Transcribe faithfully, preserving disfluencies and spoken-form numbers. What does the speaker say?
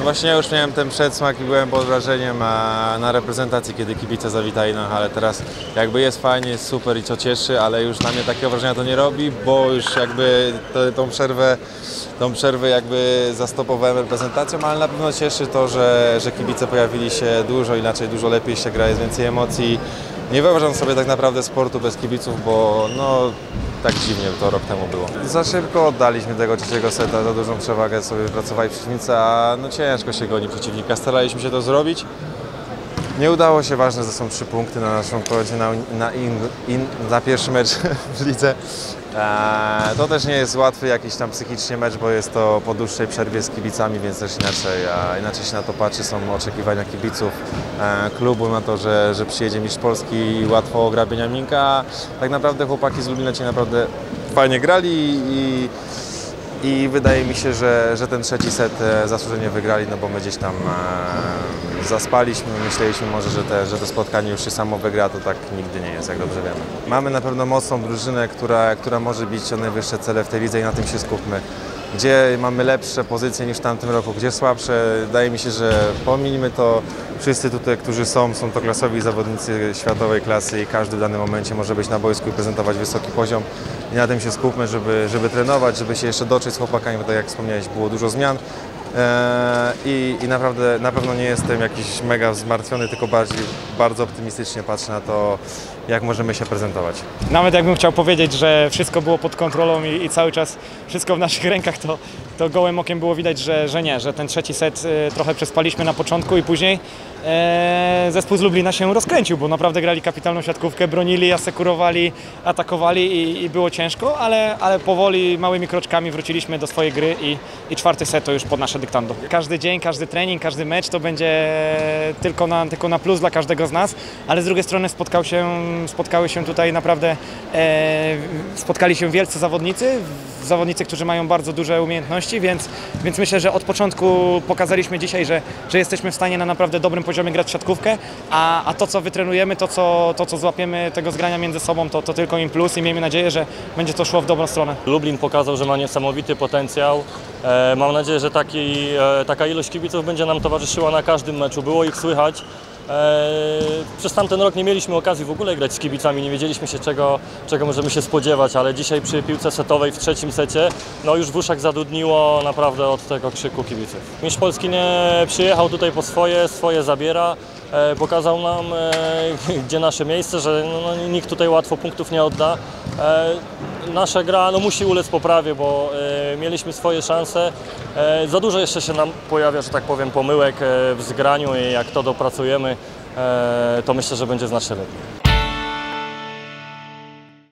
właśnie ja już miałem ten przedsmak i byłem pod wrażeniem na reprezentacji, kiedy kibice zawitali na halę. Teraz jakby jest fajnie, jest super i to cieszy, ale już na mnie takiego wrażenia to nie robi, bo już jakby to, tą przerwę, tą przerwę jakby zastopowałem reprezentacją, ale na pewno cieszy to, że, że kibice pojawili się dużo inaczej, dużo lepiej się gra, jest więcej emocji. Nie wyobrażam sobie tak naprawdę sportu bez kibiców, bo no tak dziwnie to rok temu było. Za szybko oddaliśmy tego trzeciego seta, za dużą przewagę sobie wypracowali przeciwnicy, a no ciężko się goni przeciwnika. Staraliśmy się to zrobić. Nie udało się, ważne, że są trzy punkty na naszym koncie na, na, in, in, na pierwszy mecz w lidze. Eee, to też nie jest łatwy jakiś tam psychicznie mecz, bo jest to po dłuższej przerwie z kibicami, więc też inaczej, a inaczej się na to patrzy. Są oczekiwania kibiców e, klubu na to, że, że przyjedzie mistrz Polski i łatwo ogra Beniaminka. Tak naprawdę chłopaki z Lublina ci naprawdę fajnie grali i, i wydaje mi się, że, że ten trzeci set zasłużenie wygrali, no bo my gdzieś tam e, zaspaliśmy, myśleliśmy może, że, te, że to spotkanie już się samo wygra, to tak nigdy nie jest, jak dobrze wiemy. Mamy na pewno mocną drużynę, która, która może bić o najwyższe cele w tej lidze i na tym się skupmy. Gdzie mamy lepsze pozycje niż w tamtym roku, gdzie słabsze, wydaje mi się, że pominijmy to. Wszyscy tutaj, którzy są, są to klasowi zawodnicy światowej klasy i każdy w danym momencie może być na boisku i prezentować wysoki poziom. I na tym się skupmy, żeby, żeby trenować, żeby się jeszcze dotrzeć z chłopakami, bo tak jak wspomniałeś, było dużo zmian. Eee, i, I naprawdę na pewno nie jestem jakiś mega zmartwiony, tylko bardziej bardzo optymistycznie patrzę na to, jak możemy się prezentować. Nawet jakbym chciał powiedzieć, że wszystko było pod kontrolą i, i cały czas wszystko w naszych rękach, to, to gołym okiem było widać, że, że nie, że ten trzeci set y, trochę przespaliśmy na początku i później e, zespół z Lublina się rozkręcił, bo naprawdę grali kapitalną siatkówkę, bronili, asekurowali, atakowali i, i było ciężko, ale, ale powoli, małymi kroczkami wróciliśmy do swojej gry i, i czwarty set to już pod nasze dyktando. Każdy dzień, każdy trening, każdy mecz to będzie tylko na, tylko na plus dla każdego z nas, ale z drugiej strony spotkał się, spotkały się tutaj naprawdę, e, spotkali się wielcy zawodnicy, zawodnicy, którzy mają bardzo duże umiejętności, więc, więc myślę, że od początku pokazaliśmy dzisiaj, że, że jesteśmy w stanie na naprawdę dobrym poziomie grać w siatkówkę, a, a to, co wytrenujemy, to co, to, co złapiemy tego zgrania między sobą, to, to tylko im plus i miejmy nadzieję, że będzie to szło w dobrą stronę. Lublin pokazał, że ma niesamowity potencjał. E, mam nadzieję, że taki, e, taka ilość kibiców będzie nam towarzyszyła na każdym meczu. Było ich słychać. Eee, przez tamten rok nie mieliśmy okazji w ogóle grać z kibicami, nie wiedzieliśmy się czego, czego możemy się spodziewać, ale dzisiaj przy piłce setowej w trzecim secie no już w uszach zadudniło naprawdę od tego krzyku kibiców. Mistrz Polski nie przyjechał tutaj po swoje, swoje zabiera, e, pokazał nam e, gdzie nasze miejsce, że no, nikt tutaj łatwo punktów nie odda. E, Nasza gra no, musi ulec poprawie, bo e, mieliśmy swoje szanse. E, za dużo jeszcze się nam pojawia, że tak powiem, pomyłek e, w zgraniu i jak to dopracujemy, e, to myślę, że będzie znacznie lepiej.